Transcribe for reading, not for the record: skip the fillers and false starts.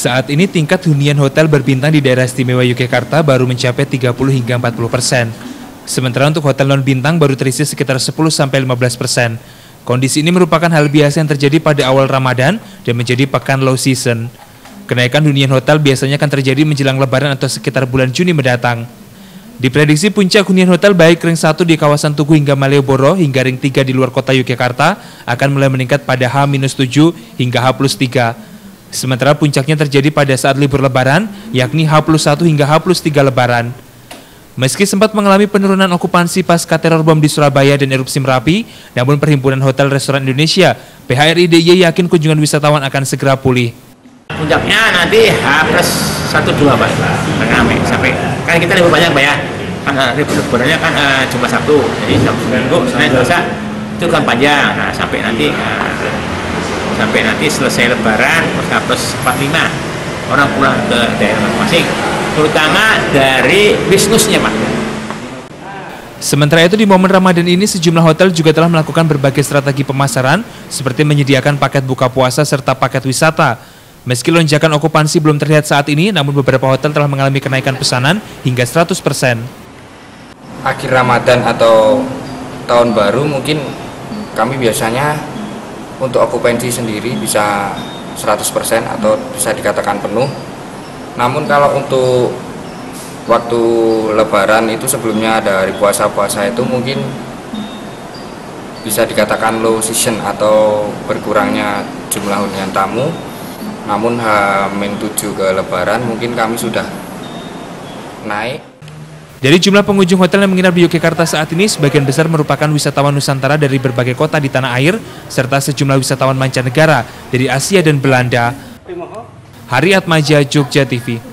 Saat ini tingkat hunian hotel berbintang di daerah istimewa Yogyakarta baru mencapai 30 hingga 40%. Sementara untuk hotel non-bintang baru terisi sekitar 10-15%. Kondisi ini merupakan hal biasa yang terjadi pada awal Ramadan dan menjadi pekan low season. Kenaikan hunian hotel biasanya akan terjadi menjelang Lebaran atau sekitar bulan Juni mendatang. Diprediksi puncak hunian hotel baik ring 1 di kawasan Tugu hingga Malioboro hingga ring 3 di luar kota Yogyakarta akan mulai meningkat pada H-7 hingga H+3. Sementara puncaknya terjadi pada saat libur Lebaran, yakni H+1 hingga H+3 Lebaran. Meski sempat mengalami penurunan okupansi pasca teror bom di Surabaya dan erupsi Merapi, namun Perhimpunan Hotel Restoran Indonesia (PHRI) DIY yakin kunjungan wisatawan akan segera pulih. Puncaknya nanti H+1-2 Pak, ramai sampai kan kita libur banyak Pak ya, kan libur lebarannya kan cuma Sabtu, jadi Sabtu Minggu, Senin, Selasa itu kan panjang, sampai nanti selesai Lebaran H+45 orang pulang ke daerah masing-masing, terutama dari bisnisnya Pak. Sementara itu di momen Ramadan ini sejumlah hotel juga telah melakukan berbagai strategi pemasaran seperti menyediakan paket buka puasa serta paket wisata. Meski lonjakan okupansi belum terlihat saat ini, namun beberapa hotel telah mengalami kenaikan pesanan hingga 100%. Akhir Ramadan atau tahun baru mungkin kami biasanya untuk okupansi sendiri bisa 100% atau bisa dikatakan penuh. Namun kalau untuk waktu Lebaran itu sebelumnya dari puasa-puasa itu mungkin bisa dikatakan low season atau berkurangnya jumlah hunian tamu. Namun H-7 ke Lebaran mungkin kami sudah naik. Dari jumlah pengunjung hotel yang menginap di Yogyakarta saat ini, sebagian besar merupakan wisatawan Nusantara dari berbagai kota di tanah air, serta sejumlah wisatawan mancanegara dari Asia dan Belanda. Hari Atmaja, Jogja TV.